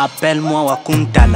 Appelle-moi Wakuntala.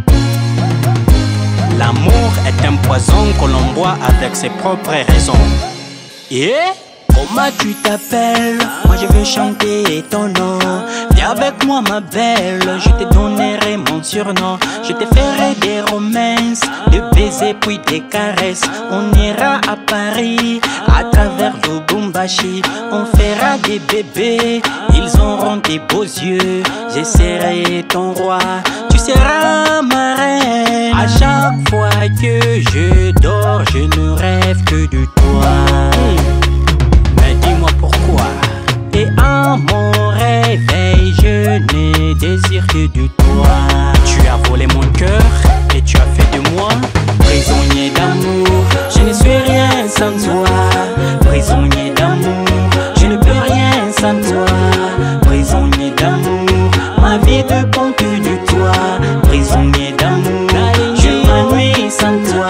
L'amour est un poison que l'on boit avec ses propres raisons. Et comment tu t'appelles? Moi je veux chanter ton nom. Viens avec moi ma belle, je te donnerai mon surnom. Je te ferai des romances, des baisers puis des caresses. On ira à Paris, à travers Lubumbashi. On fera des bébés, ils auront des beaux yeux. Je serai ton roi, tu seras ma reine. À chaque fois que je dors, je ne rêve que de toi. Mais dis-moi pourquoi. Et à mon réveil, je ne désire que de toi. Tu as volé mon cœur et tu as fait de moi prisonnier d'amour. Je ne suis rien sans toi. Prisonnier d'amour, je ne peux rien sans toi. Prisonnier d'amour, ma vie dépend que de toi. Prisonnier d'amour, je m'ennuie sans toi.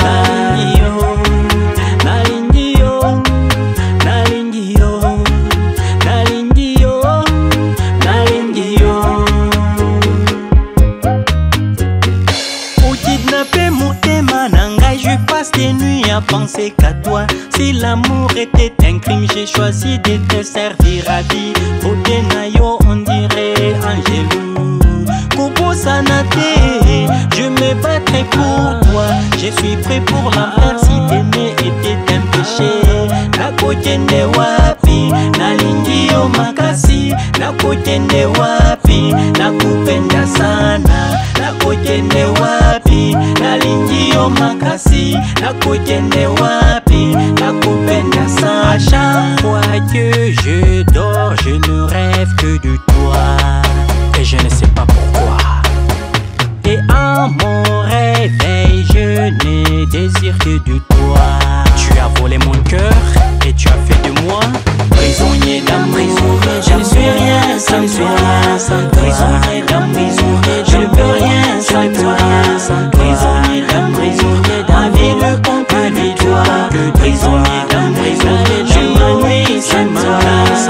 Je passe des nuits à penser qu'à toi. Si l'amour était un crime, j'ai choisi de te servir à vie. Beauté nayo, on dirait Angelou. Kobo Sanate, je me battrai pour toi. Je suis prêt pour l'enfer si t'aimer était un péché. Nakotende wapi, nalingi yo makasi. Nakotende wapi, nakupenda sana. Nakotende wapi, nalingi yo makasi. Nakotende wapi, nakupenda sana. À chaque fois que je dors, je ne rêve que de toi. Et je ne sais pas pourquoi. Et à mon réveil, je ne désire que de toi. Tu as volé mon cœur et tu as fait de moi prisonnier d'amour. Je ne suis rien sans toi. Prisonnier d'amour, je ne peux rien sans toi. Prisonnier d'amour, ma vie ne compte que de toi. Prisonnier d'amour, je m'ennuie sans toi.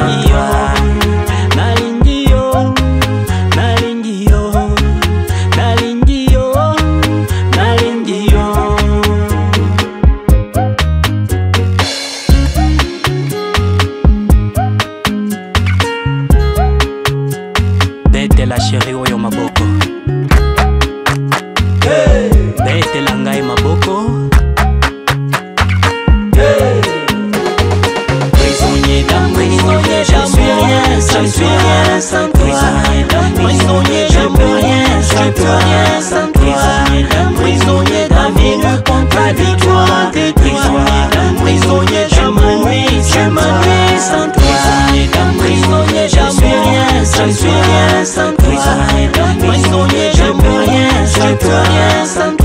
Bete la chérie oyo maboko. Hey. Bete la ngai maboko. Hey. Prisonnier d'amour, je suis rien sans toi. Prisonnier, je peux rien sans toi. Prisonnier, ta vie ne compte pas de toi. Prisonnier, je m'ennuie sans toi. Prisonnier, je suis rien sans toi. Prisonnier, je peux rien sans toi.